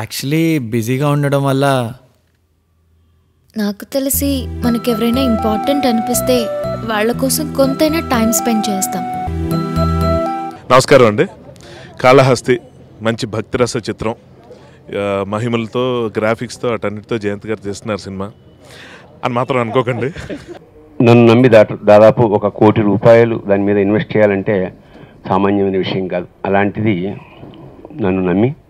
Actually బిజీగా ఉండడం వల్ల. నాకు తెలిసి మనకెవరైనా ఇంపార్టెంట్ అనిపిస్తే వాళ్ళ కోసం కొంతైనా టైం స్పెండ్ చేస్తాం. నమస్కారం అండి. కాళహస్తి మంచి భక్తిరస చిత్రం, మహిమలతో గ్రాఫిక్స్తో అటన్నిటితో జయంత్ గారు చేస్తున్నారు సినిమా అని మాత్రం అనుకోకండి. నన్ను నమ్మి దాదాపు 1 కోటి రూపాయలు దాని మీద ఇన్వెస్ట్ చేయాలంటే సామాన్యమైన విషయం కాదు. అలాంటిది నన్ను నమ్మి